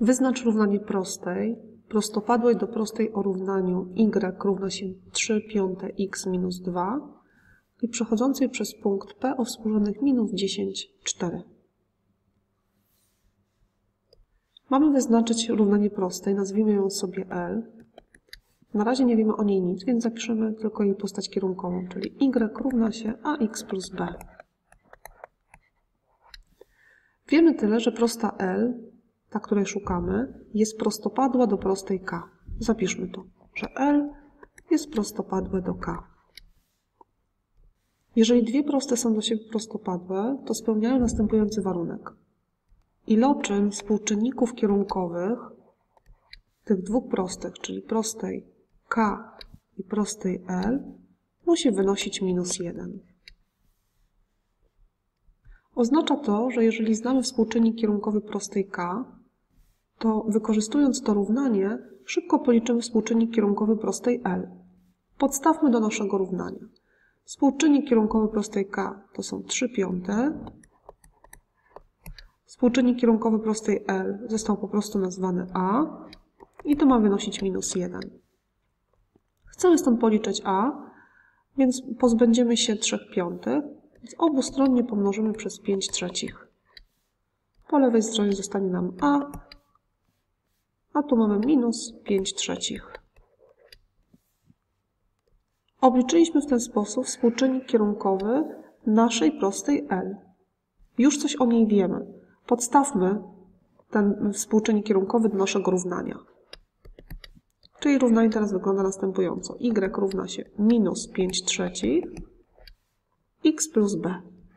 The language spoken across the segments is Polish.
Wyznacz równanie prostej, prostopadłej do prostej o równaniu y równa się 3/5 x minus 2 i przechodzącej przez punkt P o współrzędnych minus 10, 4. Mamy wyznaczyć równanie prostej, nazwijmy ją sobie L. Na razie nie wiemy o niej nic, więc zapiszemy tylko jej postać kierunkową, czyli y równa się ax plus b. Wiemy tyle, że prosta L, ta, której szukamy, jest prostopadła do prostej K. Zapiszmy to, że L jest prostopadłe do K. Jeżeli dwie proste są do siebie prostopadłe, to spełniają następujący warunek. Iloczyn współczynników kierunkowych tych dwóch prostych, czyli prostej K i prostej L, musi wynosić minus 1. Oznacza to, że jeżeli znamy współczynnik kierunkowy prostej K, to wykorzystując to równanie, szybko policzymy współczynnik kierunkowy prostej L. Podstawmy do naszego równania. Współczynnik kierunkowy prostej K to są 3/5. Współczynnik kierunkowy prostej L został po prostu nazwany A i to ma wynosić minus 1. Chcemy stąd policzyć A, więc pozbędziemy się 3/5, więc obustronnie pomnożymy przez 5/3. Po lewej stronie zostanie nam a tu mamy minus 5/3. Obliczyliśmy w ten sposób współczynnik kierunkowy naszej prostej L. Już coś o niej wiemy. Podstawmy ten współczynnik kierunkowy do naszego równania. Czyli równanie teraz wygląda następująco. Y równa się minus 5/3 x plus b.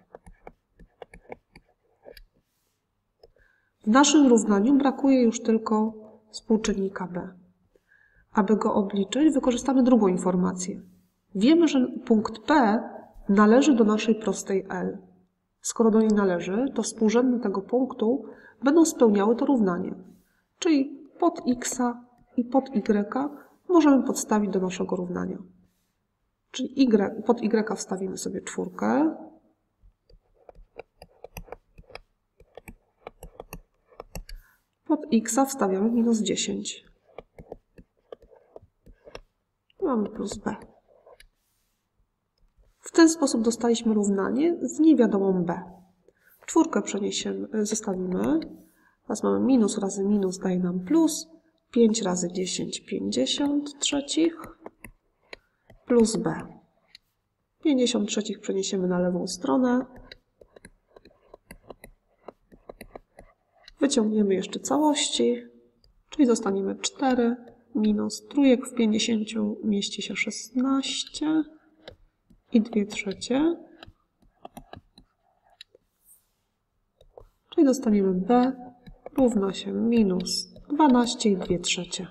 W naszym równaniu brakuje już tylko współczynnika b. Aby go obliczyć, wykorzystamy drugą informację. Wiemy, że punkt P należy do naszej prostej L. Skoro do niej należy, to współrzędne tego punktu będą spełniały to równanie. Czyli pod x i pod y możemy podstawić do naszego równania. Czyli pod y wstawimy sobie 4. Pod x wstawiamy minus 10. Mamy plus b. W ten sposób dostaliśmy równanie z niewiadomą b. 4 przeniesiemy, zostawimy. Teraz mamy minus razy minus daje nam plus. 5 razy 10, 50/3 plus b. 50/3 przeniesiemy na lewą stronę. Wyciągniemy jeszcze całości, czyli zostaniemy 4 minus trójek w 50 mieści się 16 i 2/3. Czyli dostaniemy b równa się minus 12 i 2/3.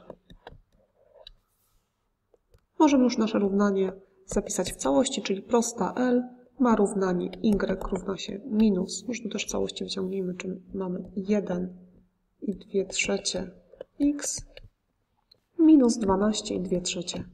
Możemy już nasze równanie zapisać w całości, czyli prosta L ma równanie y równa się minus, już tu też całości wyciągnijmy, czyli mamy 1 i 2/3 x minus 12 i 2/3.